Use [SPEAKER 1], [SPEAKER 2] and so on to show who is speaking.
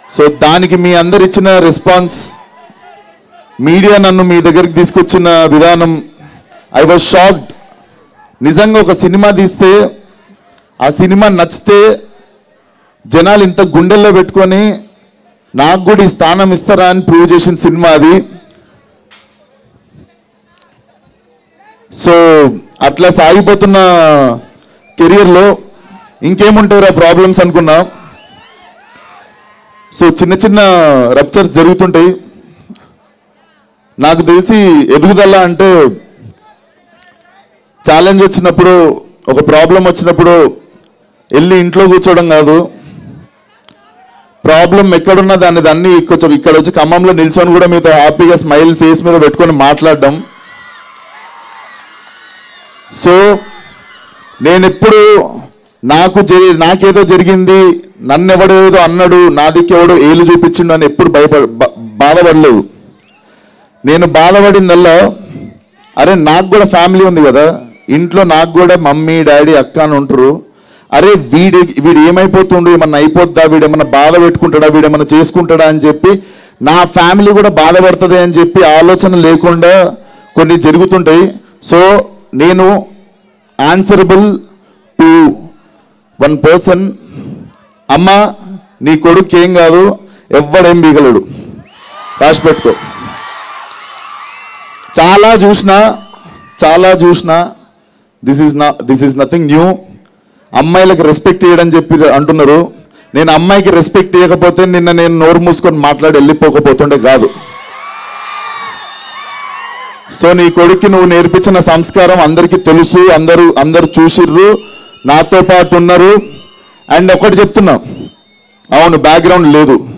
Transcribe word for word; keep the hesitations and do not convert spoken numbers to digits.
[SPEAKER 1] So దానికి మీ అందరు ఇచ్చిన రెస్పాన్స్, మీడియా నన్ను మీ దగ్గరికి తీసుకొచ్చిన విధానం, ఐ వాజ్ షాక్డ్. నిజంగా ఒక సినిమా తీస్తే ఆ సినిమా నచ్చితే జనాలు ఇంత గుండెల్లో పెట్టుకొని నాకు కూడా ఈ స్థానం ఇస్తారా అని ప్రూవ్ చేసిన సినిమా అది. సో అట్లా సాగిపోతున్న కెరియర్లో ఇంకేముంటారా ప్రాబ్లమ్స్ అనుకున్నా. సో చిన్న చిన్న రప్చర్స్ జరుగుతుంటాయి. నాకు తెలిసి ఎదుగుదల అంటే ఛాలెంజ్ వచ్చినప్పుడు, ఒక ప్రాబ్లం వచ్చినప్పుడు వెళ్ళి ఇంట్లో కూర్చోవడం కాదు, ప్రాబ్లం ఎక్కడున్నా దాన్ని దాన్ని కొంచెం ఇక్కడ వచ్చి ఖమ్మంలో నిల్చొని కూడా మీతో హ్యాపీగా స్మైల్ ఫేస్ మీద పెట్టుకొని మాట్లాడడం. సో నేను ఎప్పుడు నాకు జరి నాకేదో జరిగింది, నన్ను ఎవడేదో అన్నాడు, నా దిక్కెవడో ఏలు చూపించిండు అని ఎప్పుడు భయపడ బాధపడలేదు. నేను బాధపడిందల్లా, అరే నాకు కూడా ఫ్యామిలీ ఉంది కదా, ఇంట్లో నాకు కూడా మమ్మీ డాడీ అక్క అని ఉంటారు, అరే వీడి వీడు ఏమైపోతుండు, ఏమన్నా అయిపోద్దా, వీడేమన్నా బాధ పెట్టుకుంటాడా, వీడేమన్నా చేసుకుంటాడా అని చెప్పి నా ఫ్యామిలీ కూడా బాధపడుతుంది అని చెప్పి ఆలోచన లేకుండా కొన్ని జరుగుతుంటాయి. సో నేను ఆన్సరబుల్ టు వన్ పర్సన్, అమ్మ నీ కొడుకు ఏం కాదు, ఎవ్వడేం బీగలడు, రాసి పెట్టుకో. చాలా చూసినా చాలా చూసినా దిస్ ఈజ్ నా దిస్ ఈజ్ నథింగ్ న్యూ. అమ్మాయిలకు రెస్పెక్ట్ ఇవ్వడని చెప్పి అంటున్నారు. నేను అమ్మాయికి రెస్పెక్ట్ ఇవ్వకపోతే నిన్న నేను నోరు మూసుకొని మాట్లాడి వెళ్ళిపోకపోతుండే కాదు. సో నీ కొడుక్కి నువ్వు నేర్పించిన సంస్కారం అందరికీ తెలుసు, అందరూ అందరు చూసిర్రు, నాతో పాటు ఉన్నారు. అండ్ ఒకటి చెప్తున్నా, అవును బ్యాక్గ్రౌండ్ లేదు,